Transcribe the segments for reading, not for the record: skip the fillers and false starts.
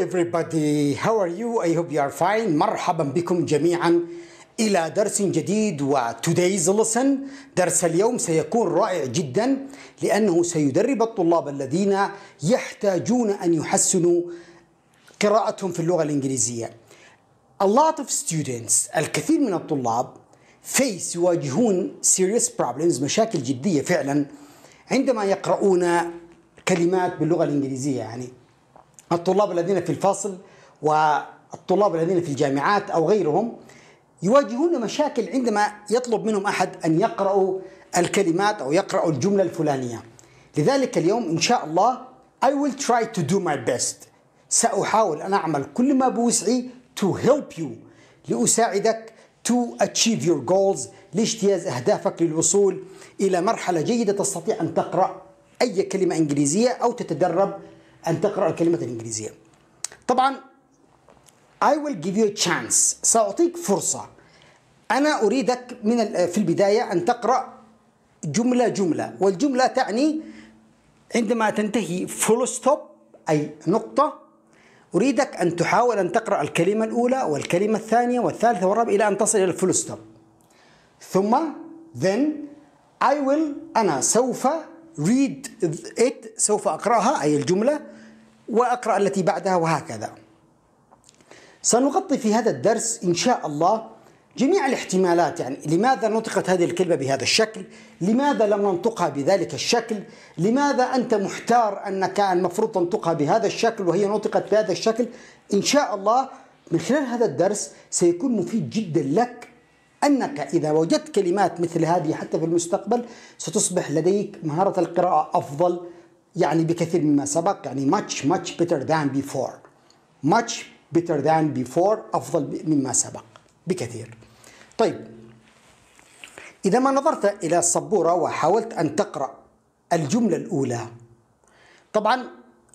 everybody, how are you? I hope you are fine. مرحبا بكم جميعا إلى درس جديد today's lesson. درس اليوم سيكون رائع جدا لأنه سيدرب الطلاب الذين يحتاجون أن يحسنوا قراءتهم في اللغة الإنجليزية. A lot of students, الكثير من الطلاب يواجهون serious problems, مشاكل جدية فعلا عندما يقرؤون كلمات باللغة الإنجليزية. يعني الطلاب الذين في الفصل والطلاب الذين في الجامعات أو غيرهم يواجهون مشاكل عندما يطلب منهم أحد أن يقرأوا الكلمات أو يقرأوا الجملة الفلانية. لذلك اليوم إن شاء الله I will try to do my best. سأحاول أن أعمل كل ما بوسعي to help you, لأساعدك to achieve your goals, لاجتياز أهدافك للوصول إلى مرحلة جيدة تستطيع أن تقرأ أي كلمة إنجليزية أو تتدرب أن تقرأ الكلمات الإنجليزية. طبعا I will give you a chance, سأعطيك فرصة. أنا أريدك في البداية أن تقرأ جملة جملة، والجملة تعني عندما تنتهي full stop أي نقطة، أريدك أن تحاول أن تقرأ الكلمة الأولى والكلمة الثانية والثالثة والرابعة إلى أن تصل إلى الفول ستوب. ثم أنا سوف read it, سوف أقرأها أي الجملة وأقرأ التي بعدها وهكذا. سنغطي في هذا الدرس إن شاء الله جميع الاحتمالات، يعني لماذا نطقت هذه الكلمة بهذا الشكل، لماذا لم ننطقها بذلك الشكل، لماذا أنت محتار أنك المفروض تنطقها بهذا الشكل وهي نطقت بهذا الشكل. إن شاء الله من خلال هذا الدرس سيكون مفيد جدا لك، أنك إذا وجدت كلمات مثل هذه حتى في المستقبل ستصبح لديك مهارة القراءة أفضل يعني بكثير مما سبق، يعني much better than before. much better than before، أفضل مما سبق بكثير. طيب، إذا ما نظرت إلى السبورة وحاولت أن تقرأ الجملة الأولى، طبعا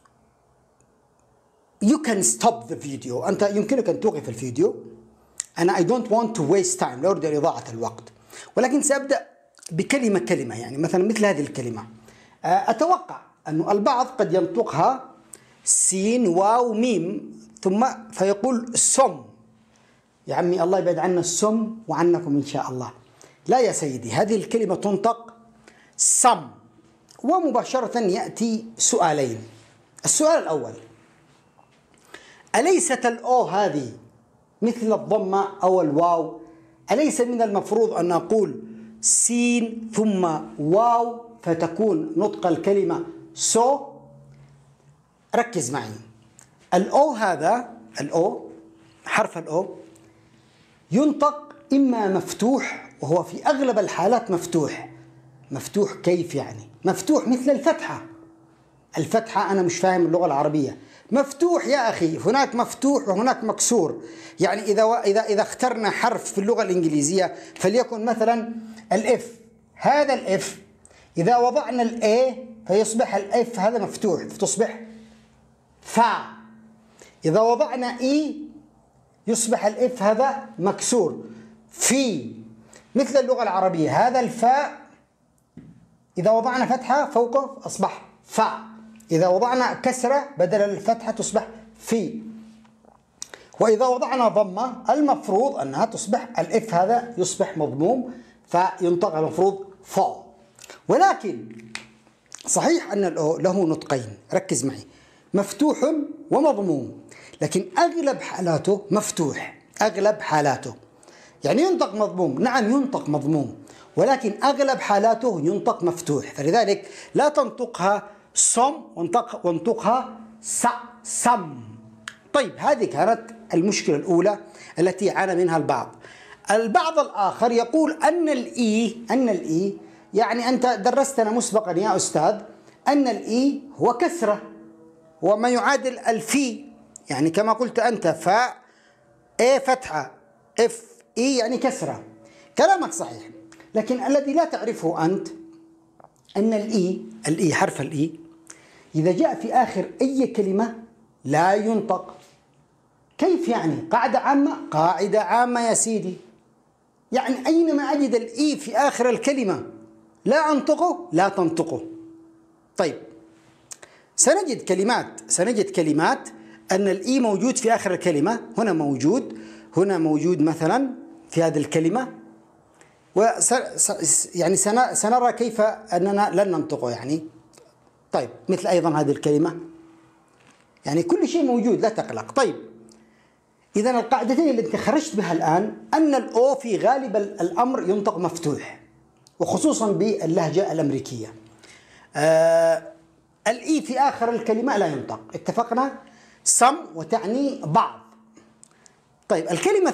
you can stop the video، أنت يمكنك أن توقف الفيديو. أنا I don't want to waste time، لا أريد إضاعة الوقت، ولكن سأبدأ بكلمة كلمة. يعني مثلا مثل هذه الكلمة، أتوقع أن البعض قد ينطقها سين واو ميم ثم فيقول سم. يا عمي الله يبعد عنا السم وعنكم إن شاء الله. لا يا سيدي، هذه الكلمة تنطق سم. ومباشرة يأتي سؤالين. السؤال الأول، أليست الأو هذه مثل الضمة أو الواو؟ أليس من المفروض أن نقول سين ثم واو فتكون نطق الكلمة سو؟ ركز معي. الأو هذا، الأو، حرف الأو ينطق إما مفتوح، وهو في أغلب الحالات مفتوح. مفتوح كيف يعني؟ مفتوح مثل الفتحة. الفتحة أنا مش فاهم اللغة العربية. مفتوح يا أخي، هناك مفتوح وهناك مكسور. يعني إذا اخترنا حرف في اللغة الإنجليزية فليكن مثلا الإف، هذا الإف إذا وضعنا الإيه فيصبح الإف هذا مفتوح فتصبح فا. إذا وضعنا إي يصبح الإف هذا مكسور في. مثل اللغة العربية، هذا الفاء إذا وضعنا فتحة فوقه أصبح فا، إذا وضعنا كسرة بدل الفتحة تصبح في، وإذا وضعنا ضمة المفروض أنها تصبح الإف هذا يصبح مضموم فينطق المفروض فا. ولكن صحيح أن الأو له نطقين، ركز معي، مفتوح ومضموم، لكن أغلب حالاته مفتوح. أغلب حالاته يعني ينطق مضموم، نعم ينطق مضموم، ولكن أغلب حالاته ينطق مفتوح. فلذلك لا تنطقها صم وانطقها سم. طيب، هذه كانت المشكلة الأولى التي عانى منها البعض. البعض الآخر يقول أن الإي يعني أنت درستنا مسبقا يا أستاذ أن الإي هو كسرة وما يعادل الفي، يعني كما قلت أنت فاء إيه فتحة إف إي يعني كسرة. كلامك صحيح، لكن الذي لا تعرفه أنت أن الإي حرف الإي إذا جاء في آخر أي كلمة لا ينطق. كيف يعني؟ قاعدة عامة يا سيدي. يعني أينما أجد الإي في آخر الكلمة لا أنطقه لا تنطقه. طيب، سنجد كلمات أن الإي موجود في آخر الكلمة، هنا موجود، هنا موجود مثلا في هذه الكلمة، يعني سنرى كيف أننا لن ننطقه يعني. طيب مثل أيضا هذه الكلمة، يعني كل شيء موجود لا تقلق. طيب إذا القاعدتين التي خرجت بها الآن أن الأو في غالب الأمر ينطق مفتوح، وخصوصا باللهجة الأمريكية. الإي في آخر الكلمة لا ينطق، اتفقنا؟ some وتعني بعض. طيب الكلمة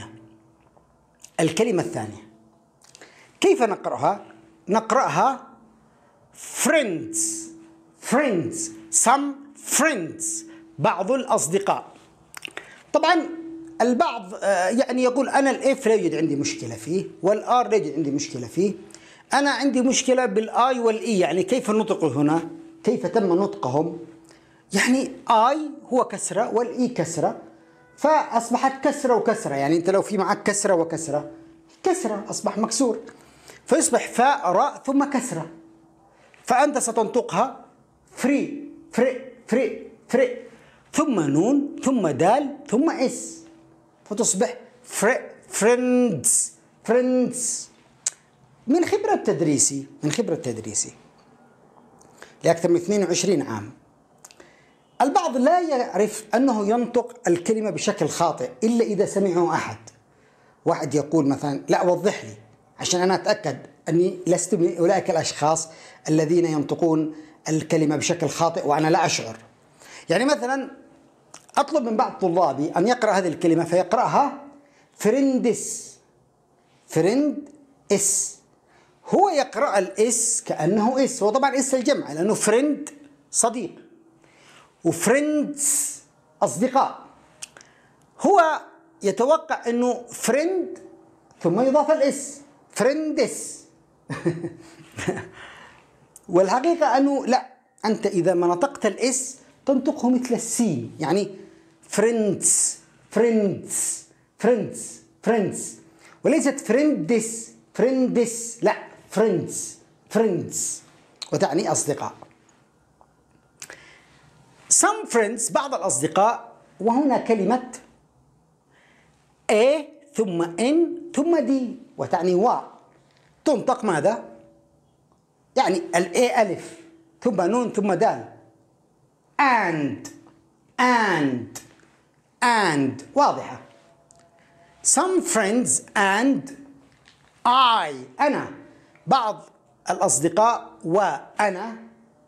الثانية كيف نقرأها؟ نقرأها friends some friends، بعض الأصدقاء. طبعا البعض يعني يقول أنا الإف لا يوجد عندي مشكلة فيه، والآر لا يوجد عندي مشكلة فيه، أنا عندي مشكلة بالآي والإي، يعني كيف النطق هنا؟ كيف تم نطقهم؟ يعني آي هو كسرة والإي كسرة، فأصبحت كسرة وكسرة، يعني أنت لو في معك كسرة وكسرة، كسرة أصبح مكسور، فيصبح فاء راء ثم كسرة، فأنت ستنطقها فري فري ثم نون ثم دال ثم اس، فتصبح فريندز. من خبرة تدريسي لأكثر من 22 عام، البعض لا يعرف أنه ينطق الكلمة بشكل خاطئ إلا إذا سمعه واحد يقول مثلا لا وضح لي عشان أنا أتأكد أني لست من أولئك الأشخاص الذين ينطقون الكلمة بشكل خاطئ وأنا لا أشعر. يعني مثلا أطلب من بعض طلابي أن يقرأ هذه الكلمة فيقرأها فريندس، هو يقرأ الإس كأنه إس، هو طبعا إس الجمع لأنه فريند صديق وفريندز أصدقاء، هو يتوقع أنه فريند ثم يضاف الإس فريندس والحقيقة أنه لا، أنت إذا ما نطقت الإس تنطقه مثل السين، يعني فريندز وليست فريندس لا، فريندز وتعني أصدقاء. some friends بعض الأصدقاء، وهنا كلمة A ثم N ثم D وتعني و، تنطق ماذا؟ يعني ال A ألف ثم نون ثم دال، and واضحة. some friends and I أنا، بعض الأصدقاء وأنا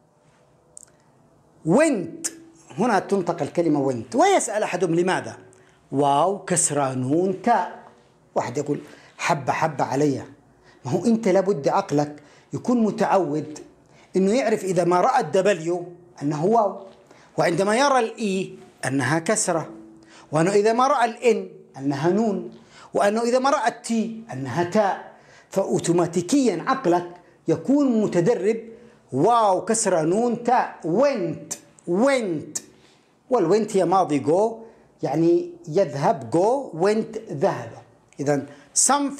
went، هنا تنطق الكلمة went، ويسأل أحدهم لماذا؟ واو كسرة نون تاء، واحد يقول حبة علي، ما هو أنت لابد عقلك يكون متعود أنه يعرف إذا ما رأى الدبليو أنه واو، وعندما يرى الإي أنها كسرة، وأنه إذا ما رأى الإن أنها نون، وأنه إذا ما رأى التي أنها تاء، فأوتوماتيكيا عقلك يكون متدرب، واو كسرة نون تاء went، والوينت هي ماضي جو، يعني يذهب جو، went ذهب. إذن some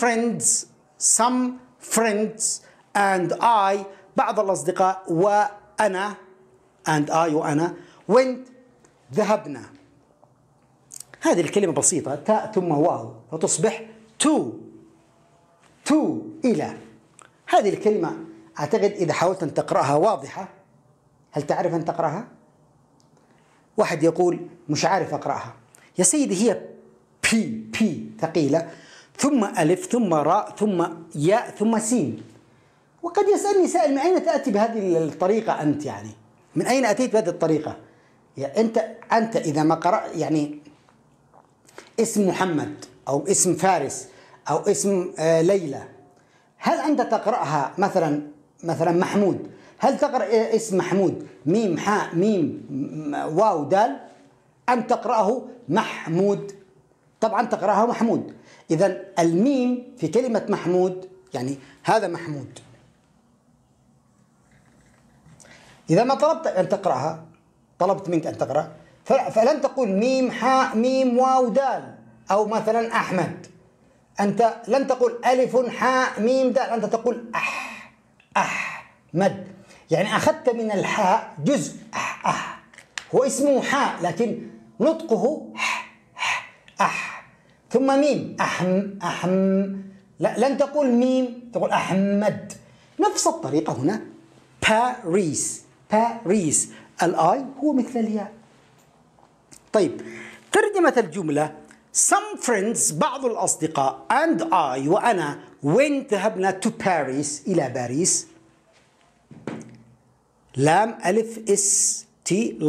friends and I بعض الأصدقاء وأنا and I وأنا went ذهبنا. هذه الكلمة بسيطة، تاء ثم واو فتصبح to إلى. هذه الكلمة أعتقد إذا حاولت أن تقرأها واضحة. هل تعرف أن تقرأها؟ واحد يقول مش عارف أقرأها. يا سيدي هي بي ثقيلة ثم ألف ثم راء ثم ياء ثم سين. وقد يسألني سائل من أين تأتي بهذه الطريقة أنت؟ يعني من أين أتيت بهذه الطريقة؟ يعني أنت إذا ما قرأت يعني اسم محمد أو اسم فارس أو اسم ليلى، هل أنت تقرأها مثلا محمود؟ هل تقرأ اسم محمود ميم حاء ميم واو دال، أم تقرأه محمود؟ طبعا تقرأها محمود. إذن الميم في كلمة محمود يعني هذا محمود. إذا ما طلبت أن تقرأها، طلبت منك أن تقرأ، فلن تقول ميم حاء ميم واو دال أو مثلا أحمد، أنت لن تقول ألف حاء ميم دال، أنت تقول أحمد، يعني أخذت من الحاء جزء هو اسمه حاء لكن نطقه أح، ثم ميم أحم. لا، لن تقول ميم، تقول أحمد. نفس الطريقة هنا باريس، الآي هو مثل الياء. طيب ترجمة الجملة: some friends، بعض الأصدقاء، and I، وأنا، went، ذهبنا to Paris، إلى باريس. لام ألف اس تي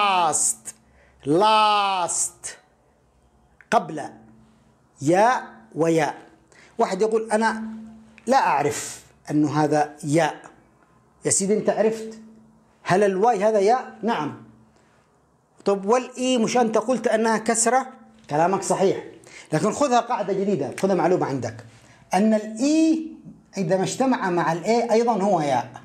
last قبل ياء وياء. واحد يقول أنا لا أعرف أنه هذا ياء. يا سيدي أنت عرفت. هل الواي هذا ياء؟ نعم. طب والإي مش أنت قلت أنها كسرة؟ كلامك صحيح، لكن خذها قاعدة جديدة، خذها معلومة عندك، أن الإي عندما اجتمع مع الإي أيضا هو ياء.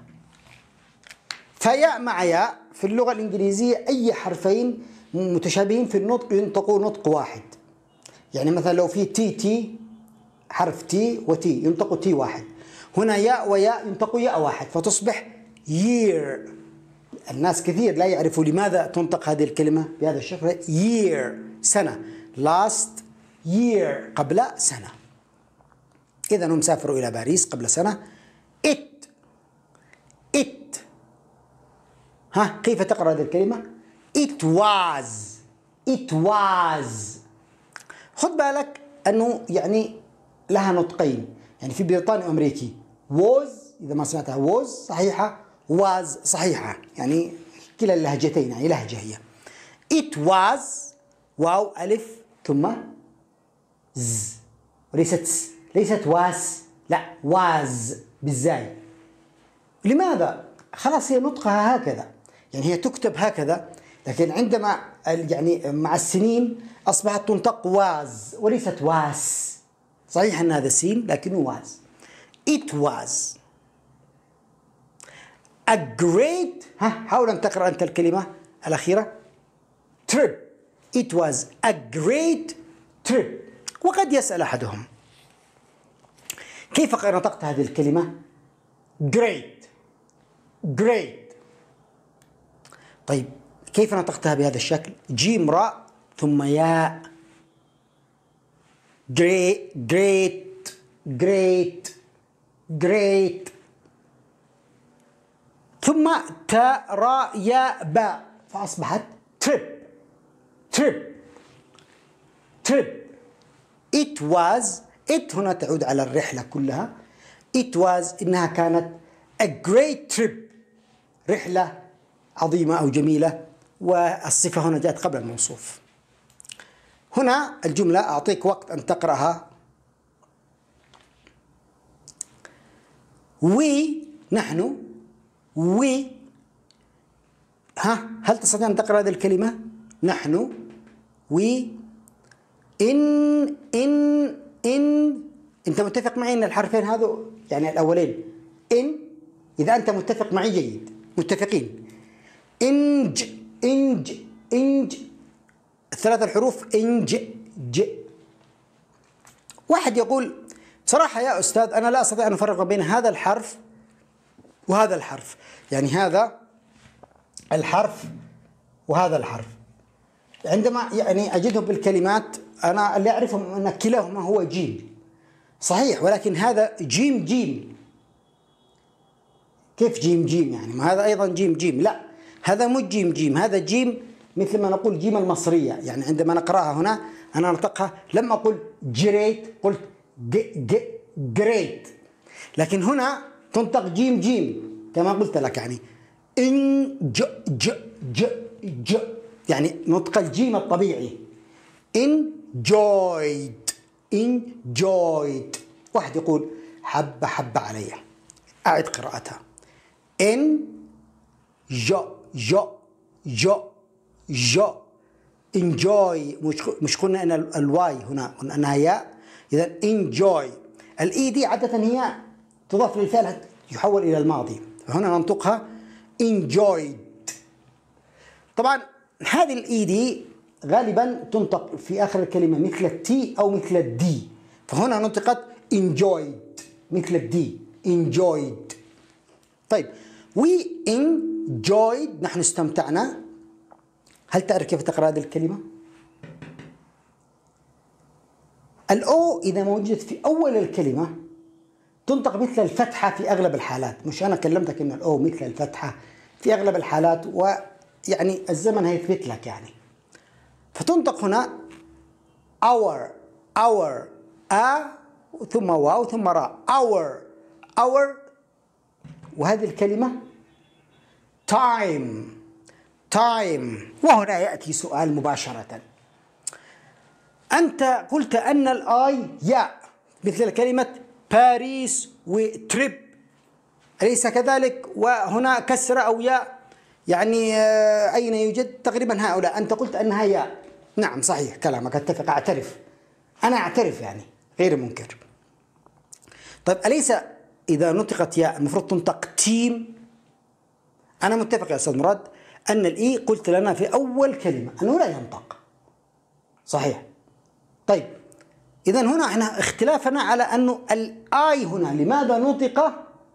فياء مع ياء في اللغة الإنجليزية أي حرفين متشابهين في النطق ينطقوا نطق واحد. يعني مثلا لو في تي حرف تي وتي ينطقوا تي واحد، هنا ياء وياء ينطقوا ياء واحد، فتصبح year. الناس كثير لا يعرفوا لماذا تنطق هذه الكلمة بهذا الشكل. year سنة، last year قبل سنة. إذا هم سافروا إلى باريس قبل سنة. it ها كيف تقرأ هذه الكلمة؟ it was. خد بالك أنه يعني لها نطقين، يعني في بريطاني وأمريكي was إذا ما سمعتها was صحيحة، was صحيحة، يعني كلا اللهجتين يعني لهجة هي. it was واو ألف ثم ز، ليست واس، لا was بالزاي. لماذا؟ خلاص هي نطقها هكذا، يعني هي تكتب هكذا، لكن عندما يعني مع السنين أصبحت تنطق واز وليست واس. صحيح أن هذا سين لكنه واز. it was a great، حاول أن تقرأ أنت الكلمة الأخيرة trip. it was a great trip. وقد يسأل أحدهم كيف نطقت هذه الكلمة؟ great. طيب كيف نطقتها بهذا الشكل؟ جيم راء ثم ياء. great ثم تاء راء ياء باء فأصبحت trip. it was، it هنا تعود على الرحلة كلها. it was إنها كانت a great trip، رحلة عظيمة أو جميلة، والصفة هنا جاءت قبل الموصوف. هنا الجملة أعطيك وقت أن تقرأها. نحن هل تستطيع أن تقرأ هذه الكلمة؟ نحن إن أنت متفق معي أن الحرفين هذا يعني الأولين إن، إذا أنت متفق معي جيد، متفقين. إنج الثلاث الحروف ج. واحد يقول صراحة يا أستاذ أنا لا أستطيع أن أفرق بين هذا الحرف وهذا الحرف، يعني هذا الحرف وهذا الحرف. عندما يعني أجدهم بالكلمات أنا اللي أعرفهم أن كلاهما هو جيم صحيح، ولكن هذا جيم. كيف جيم يعني؟ ما هذا أيضا جيم. لا هذا مو جيم، هذا جيم مثل ما نقول جيم المصرية. يعني عندما نقرأها هنا أنا نطقها، لم أقل جريت، قلت جريت، لكن هنا تنطق جيم كما قلت لك، يعني إن ج يعني نطق الجيم الطبيعي. enjoyed. واحد يقول حب علي، أعد قراءتها. جو enjoy، مش قلنا ان الواي هنا قلنا انها ياء، اذا enjoy. الاي دي عاده هي تضاف للفعل يحول الى الماضي، فهنا ننطقها enjoyed. طبعا هذه الاي دي غالبا تنطق في اخر الكلمه مثل التي او مثل الدي، فهنا نطقت enjoyed مثل الدي enjoyed. طيب we enjoyed، نحن استمتعنا. هل تعرف كيف تقرأ هذه الكلمة؟ الأو إذا موجودة في أول الكلمة تنطق مثل الفتحة في أغلب الحالات. مش أنا كلمتك إن الأو مثل الفتحة في أغلب الحالات، ويعني الزمن هيثبت لك يعني. فتنطق هنا our ثم واو ثم راء our وهذه الكلمة time. وهنا يأتي سؤال مباشرة. أنت قلت أن الآي ياء مثل كلمة باريس وتريب، أليس كذلك؟ وهنا كسرة أو ياء، يعني أين يوجد تقريبا هؤلاء؟ أنت قلت أنها ياء. نعم صحيح كلامك، أتفق، أعترف، أنا أعترف يعني غير منكر. طيب أليس إذا نطقت ياء المفروض تنطق تيم؟ أنا متفق يا أستاذ مراد أن الإي قلت لنا في أول كلمة أنه لا ينطق، صحيح. طيب إذا هنا احنا اختلافنا على أنه الآي هنا لماذا نطق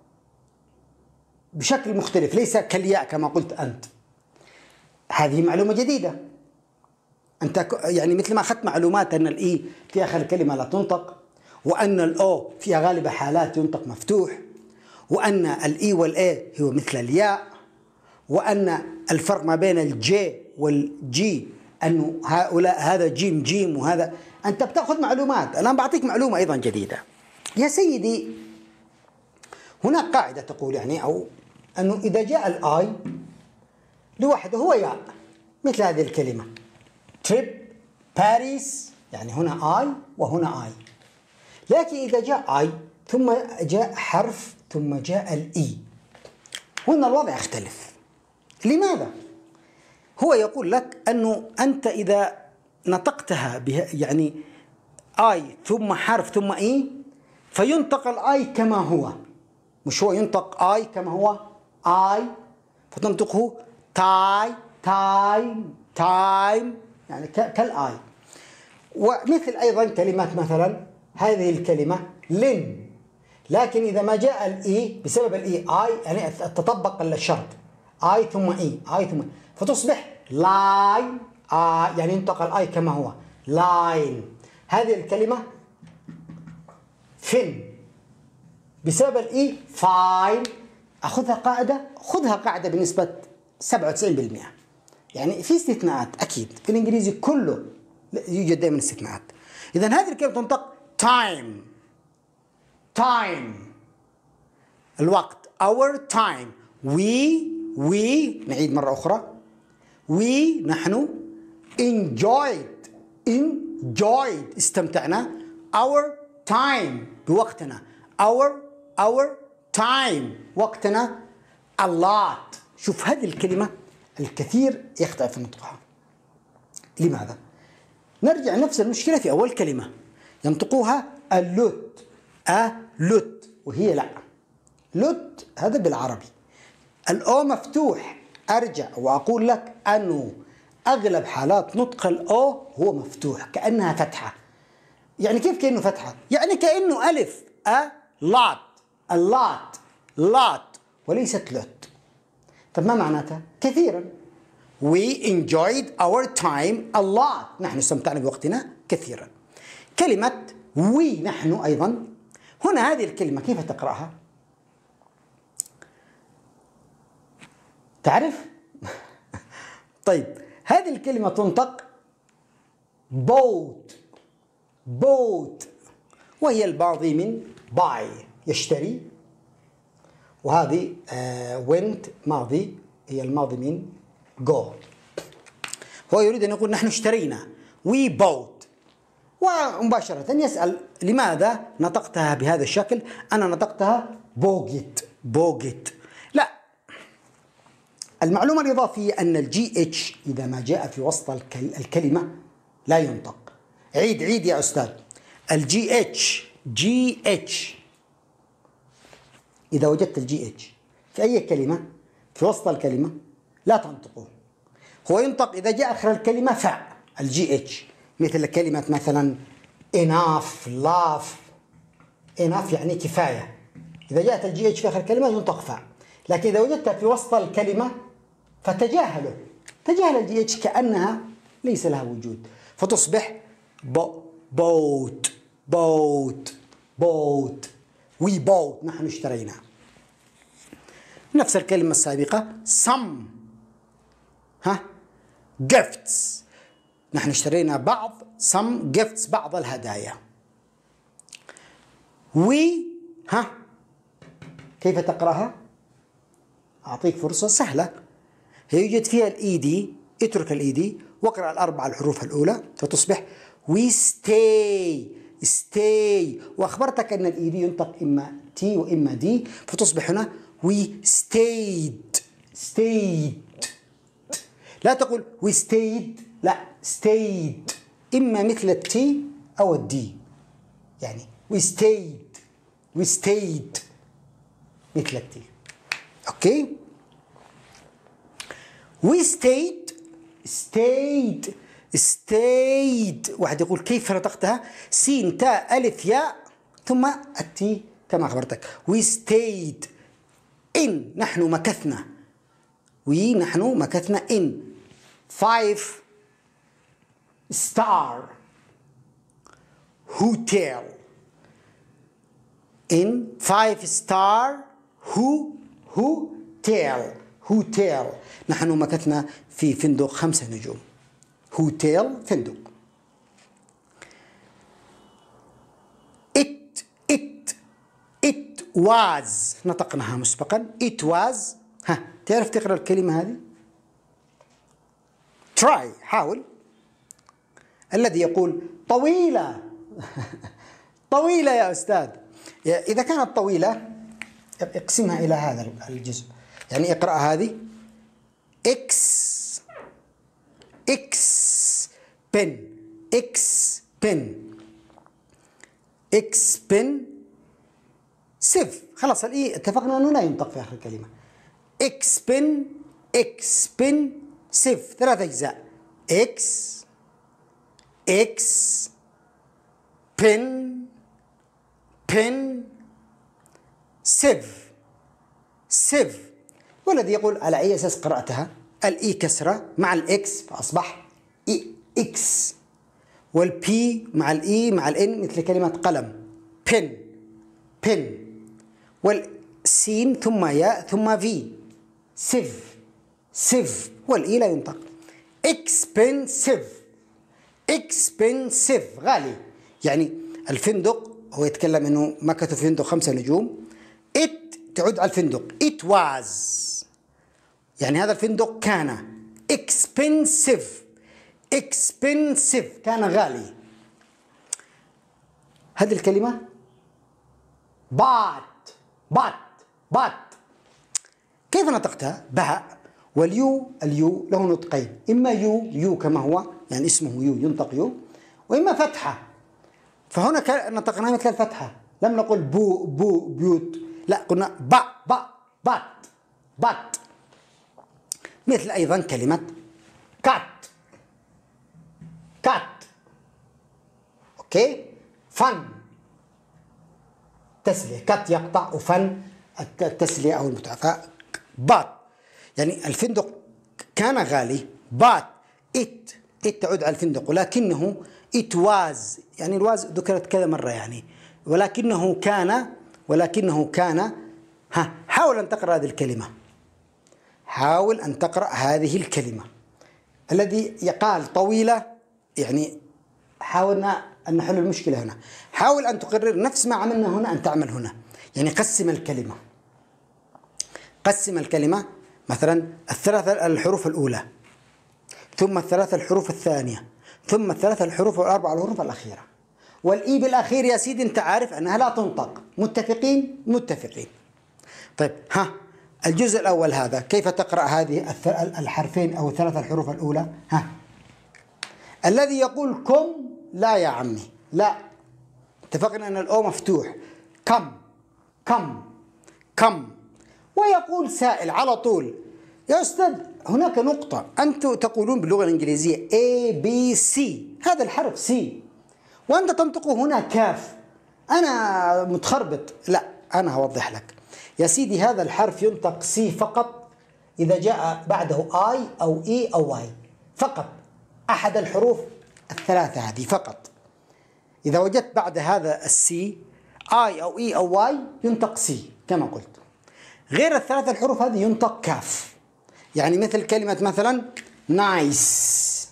بشكل مختلف ليس كالياء كما قلت أنت. هذه معلومة جديدة. أنت يعني مثل ما أخذت معلومات أن الإي في آخر الكلمة لا تنطق، وأن الأو في غالب حالات ينطق مفتوح، وأن الإي والإي هو مثل الياء، وأن الفرق ما بين الجي والجي أنه هؤلاء هذا جيم وهذا. أنت بتأخذ معلومات، أنا بعطيك معلومة أيضا جديدة يا سيدي. هناك قاعدة تقول يعني أو أنه إذا جاء الآي لوحده هو ياء مثل هذه الكلمة تريب باريس، يعني هنا آي وهنا آي. لكن إذا جاء آي ثم جاء حرف ثم جاء الإي هنا الوضع يختلف. لماذا؟ هو يقول لك أنه أنت إذا نطقتها يعني آي ثم حرف ثم إي فينطق الآي كما هو، مش هو ينطق آي كما هو آي، فتنطقه تايم يعني كالآي. ومثل أيضا كلمات مثلا هذه الكلمة لن، لكن إذا ما جاء الإي بسبب الإي آي يعني تطبق الشرط آي ثم آي ثم فتصبح لاين يعني ينطق الآي كما هو لاين. هذه الكلمة فن بسبب الإي فاين. خذها قاعدة بنسبة 97%، يعني في استثناءات أكيد، في الإنجليزي كله يوجد دائما استثناءات. إذا هذه الكلمة تنطق تايم الوقت our time we نعيد مرة أخرى نحن enjoyed استمتعنا our time بوقتنا our time وقتنا a lot. شوف هذه الكلمة الكثير يخطئ في نطقها. لماذا؟ نرجع نفس المشكلة في أول كلمة ينطقوها اللوت وهي لا. لوت هذا بالعربي، الأو مفتوح. أرجع وأقول لك أنه أغلب حالات نطق الأو هو مفتوح كأنها فتحة. يعني كيف كأنه فتحة؟ يعني كأنه ألف lot وليست لوت. طب ما معناتها؟ كثيرا. We enjoyed our time a lot. نحن استمتعنا بوقتنا كثيرا. كلمة we نحن أيضا هنا هذه الكلمة كيف تقرأها؟ تعرف؟ طيب هذه الكلمة تنطق bought وهي الماضي من buy يشتري، وهذه went ماضي هي الماضي من go. هو يريد أن يقول نحن اشترينا we bought، ومباشرة يسأل لماذا نطقتها بهذا الشكل؟ أنا نطقتها بوجت. لا، المعلومة الإضافية أن الجي اتش إذا ما جاء في وسط الكلمة لا ينطق. عيد يا أستاذ. الجي اتش إذا وجدت الجي اتش في أي كلمة في وسط الكلمة لا تنطقه. هو ينطق إذا جاء آخر الكلمة فاء الجي اتش، مثل كلمة مثلا enough يعني كفاية. إذا جاءت الجي اتش في آخر الكلمة ينطق فاء، لكن إذا وجدتها في وسط الكلمة تجاهل الجي اتش كأنها ليس لها وجود، فتصبح bought bought we bought نحن اشترينا. نفس الكلمة السابقة some gifts نحن اشترينا بعض some gifts بعض الهدايا. we كيف تقرأها؟ أعطيك فرصة سهلة، يوجد فيها الإيدي، اترك الإيدي واقرأ الأربع الحروف الأولى فتصبح we stay وأخبرتك أن الإيدي ينطق إما تي وإما دي فتصبح هنا we stayed. لا تقول we stayed، لا stayed إما مثل التي أو الدي، يعني we stayed مثل التي. أوكي we stayed واحد يقول كيف نطقتها؟ سين تاء ألف ياء ثم التي كما أخبرتك. we stayed in نحن مكثنا in 5 star hotel in 5 star hotel نحن مكثنا في فندق 5 نجوم. هوتيل فندق. it was نطقناها مسبقا it was. تعرف تقرأ الكلمة هذه؟ try حاول. الذي يقول طويلة طويلة يا أستاذ، إذا كانت طويلة اقسمها إلى هذا الجزء، يعني اقرأ هذه expensive. خلاص الإي اتفقنا أنه لا ينطق في آخر الكلمة. expensive 3 أجزاء sieve. والذي يقول على أي أساس قرأتها؟ الإي كسرة مع الإكس فأصبح إكس، والبي مع الإي مع الإن مثل كلمة قلم pen، والسين ثم ياء ثم في سيف، والإي لا ينطق. expensive غالي، يعني الفندق هو يتكلم انه مكثوا في فندق 5 نجوم. it تعود على الفندق it was، يعني هذا الفندق كان expensive كان غالي. هذه الكلمة bought كيف نطقتها؟ باء، واليو له نطقين، إما يو كما هو يعني اسمه يو ينطق يو، وإما فتحة، فهنا نطقناها مثل الفتحة، لم نقل بيوت، لا قلنا بات. مثل أيضا كلمة كات أوكي. فن تسلية، كات يقطع، وفن التسلية أو المتعة. بات يعني الفندق كان غالي. بات it تعود على الفندق، ولكنه it was، يعني الواز ذكرت كذا مرة يعني، ولكنه كان حاول أن تقرأ هذه الكلمة، حاول أن تقرأ هذه الكلمة. الذي يقال طويلة يعني حاولنا أن نحل المشكلة هنا، حاول أن تقرر نفس ما عملنا هنا أن تعمل هنا، يعني قسم الكلمة مثلا 3 الحروف الأولى، ثم 3 الحروف الثانية، ثم 3 الحروف والأربع الحروف الأخيرة، والإي بالأخير يا سيدي أنت عارف أنها لا تنطق. متفقين. طيب الجزء الأول هذا كيف تقرأ هذه الحرفين أو 3 الحروف الأولى؟ الذي يقول كم، لا يا عمي لا، اتفقنا أن الأو مفتوح. كم ويقول سائل على طول يا أستاذ هناك نقطة، أنتم تقولون باللغة الإنجليزية A B C، هذا الحرف C وأنت تنطقه هنا كاف، أنا متخربط. لا أنا هوضح لك يا سيدي، هذا الحرف ينطق C فقط إذا جاء بعده I أو E أو Y فقط، أحد الحروف 3 هذه فقط. إذا وجدت بعد هذا السي آي أو إي أو واي ينطق سي كما قلت. غير الثلاث الحروف هذه ينطق كاف. يعني مثل كلمة مثلا نايس،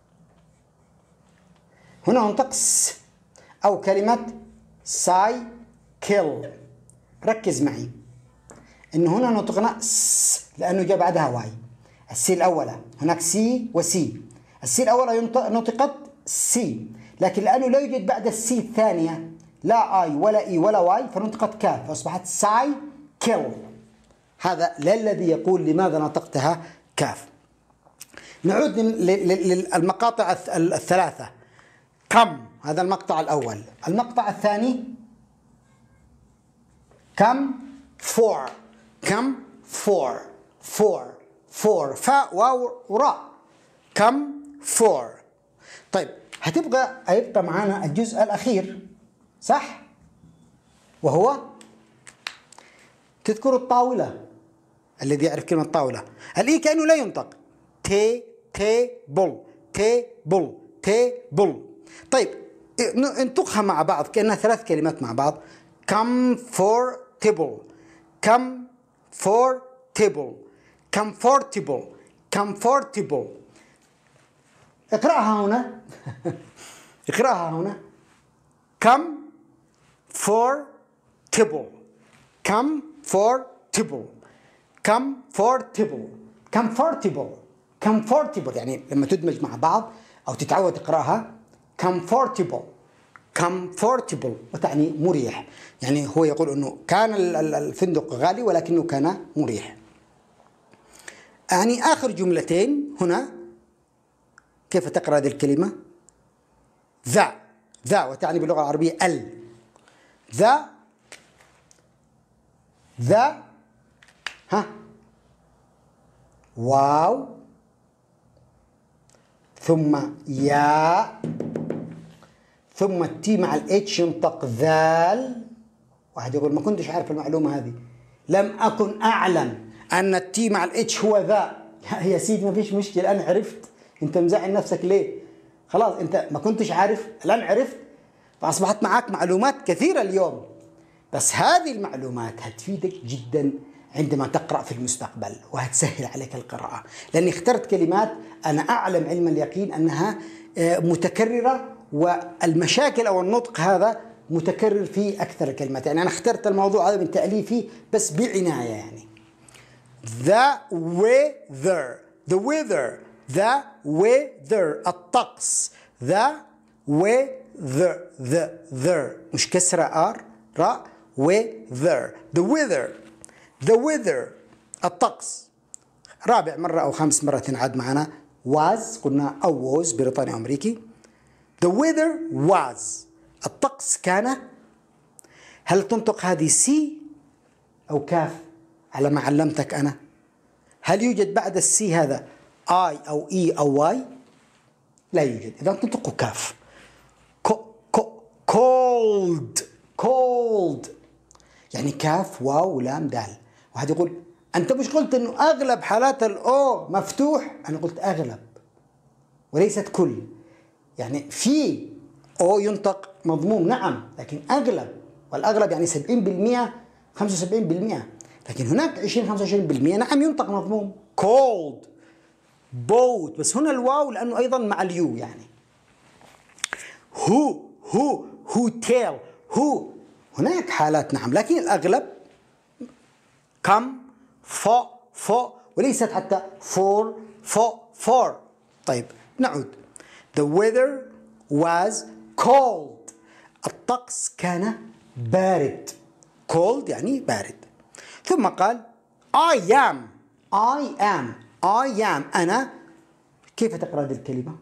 هنا ينطق س. أو كلمة سايكل، ركز معي إنه هنا نطقنا س لأنه جاء بعدها واي. السي الأولى هناك سي وسي، السي الأولى نطقت سي، لكن لأنه لا يوجد بعد السي الثانية لا آي ولا إي ولا واي فنطقت كاف فأصبحت سايكل. هذا لا الذي يقول لماذا نطقتها كاف. نعود للمقاطع الثلاثة. كم، هذا المقطع الأول. المقطع الثاني كم فور، كم فور، فور فاء واو وراء، كم فور. طيب هيبقى معنا الجزء الأخير صح؟ وهو تذكروا الطاولة. الذي يعرف كلمة طاولة، الإي كأنه لا ينطق، تيبل تيبل تيبل. طيب انطقها مع بعض كأنها ثلاث كلمات مع بعض. comfortable comfortable comfortable comfortable. اقرأها هنا اقرأها هنا comfortable comfortable comfortable comfortable comfortable. يعني لما تدمج مع بعض أو تتعود تقرأها comfortable comfortable وتعني مريح. يعني هو يقول أنه كان الفندق غالي ولكنه كان مريح. يعني آخر جملتين هنا كيف تقرأ هذه الكلمة؟ ذا وتعني باللغة العربية ذا واو ثم يا ثم التي مع الاتش ينطق ذال. واحد يقول ما كنتش عارف المعلومة هذه، لم أكن أعلم أن التي مع الاتش هو ذا. يا سيدي ما فيش مشكلة، أنا عرفت. أنت مزعل نفسك ليه؟ خلاص أنت ما كنتش عارف الآن عرفت، فأصبحت معك معلومات كثيرة اليوم. بس هذه المعلومات هتفيدك جدا عندما تقرأ في المستقبل وهتسهل عليك القراءة، لأني اخترت كلمات أنا أعلم علم اليقين أنها متكررة، والمشاكل أو النطق هذا متكرر في أكثر الكلمات. يعني أنا اخترت الموضوع هذا من تأليفي بس بعناية. يعني the weather the weather the weather الطقس the weather the مش كسرة R راء weather the weather the weather الطقس. رابع مرة أو خامس مرة تنعاد معنا was، قلنا أو was بريطاني أمريكي. the weather was الطقس كان. هل تنطق هذه سي أو كاف على ما علمتك أنا؟ هل يوجد بعد السي هذا آي أو إي أو واي؟ لا يوجد، إذا تنطق كاف. cold cold يعني كاف واو ولام دال. واحد يقول أنت مش قلت إنه أغلب حالات الأو مفتوح؟ أنا قلت أغلب وليست كل. يعني في أو ينطق مضموم نعم، لكن أغلب، والأغلب يعني 70% 75%، لكن هناك 20-25% نعم ينطق مضموم. cold boat، بس هنا الواو لأنه أيضا مع اليو. يعني hotel هو هناك حالات نعم، لكن الأغلب come for وليست حتى for. طيب نعود. the weather was cold الطقس كان بارد. cold يعني بارد. ثم قال I am أنا. كيف تقرأ هذه الكلمة؟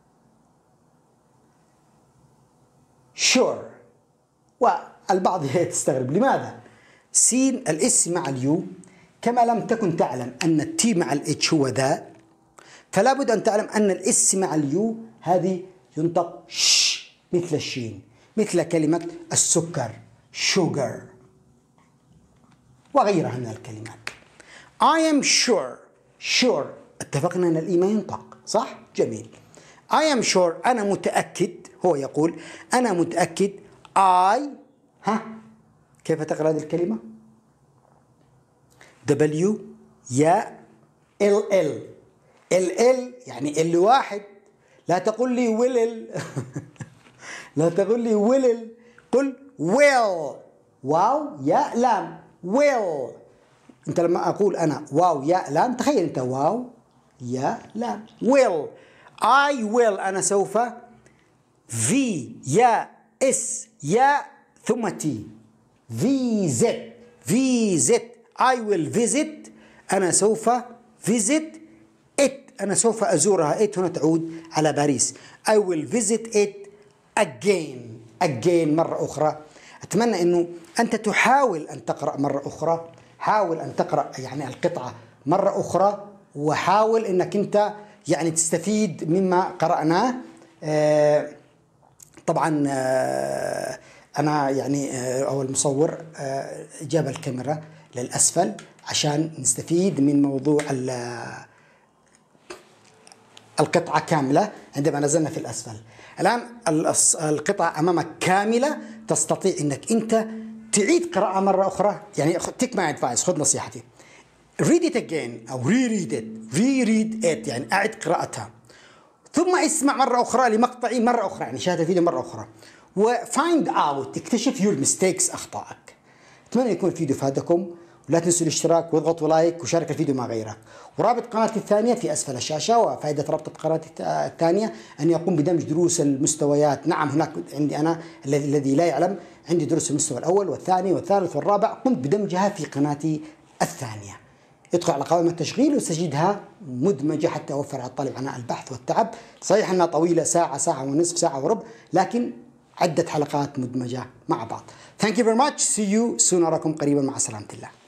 sure. والبعض يستغرب لماذا؟ سين الاس مع اليو، كما لم تكن تعلم أن التي مع الاتش هو ذا، فلا بد أن تعلم أن الاس مع اليو هذه ينطق ش مثل الشين، مثل كلمة السكر sugar وغيرها من الكلمات. I am sure اتفقنا أن الإي ما ينطق صح؟ جميل. I am sure أنا متأكد هو يقول أنا متأكد ها كيف تقرأ هذه الكلمة؟ W يا LL يعني ال واحد. لا تقول لي will لا تقول لي will، قل will. واو يا لام will. أنت لما أقول أنا واو يا لام، تخيل أنت واو يا لام will. I will أنا سوف. V يا S يا ثم T visit I will visit أنا سوف visit it أنا سوف أزورها. it هنا تعود على باريس. I will visit it again مرة أخرى. أتمنى أنه أنت تحاول أن تقرأ مرة أخرى، حاول أن تقرأ يعني القطعة مرة أخرى، وحاول أنك أنت يعني تستفيد مما قرأناه. طبعا أنا يعني أو المصور جاب الكاميرا للأسفل عشان نستفيد من موضوع القطعة كاملة عندما نزلنا في الأسفل. الآن القطعة أمامك كاملة، تستطيع أنك أنت تعيد قراءة مرة أخرى. يعني take my advice، خذ نصيحتي، read it again أو reread it يعني أعد قراءتها، ثم اسمع مرة أخرى لمقطعي مرة أخرى، يعني شاهد الفيديو مرة أخرى، وfind out اكتشف your mistakes أخطائك. أتمنى يكون الفيديو فادكم، ولا تنسوا الاشتراك واضغطوا لايك وشارك الفيديو مع غيرك. ورابط قناتي الثانية في أسفل الشاشة. وفائدة رابط قناتي الثانية أن يقوم بدمج دروس المستويات. نعم هناك عندي أنا الذي لا يعلم عندي دروس المستوى الأول والثاني والثالث والرابع، قمت بدمجها في قناتي الثانية. ادخل على قائمة التشغيل وسجلها مدمجة حتى أوفر على الطالب عناء البحث والتعب. صحيح أنها طويلة، ساعة ونصف، ساعة وربع، لكن عدة حلقات مدمجة مع بعض. Thank you very much. See you soon. أراكم قريبا، مع سلامة الله.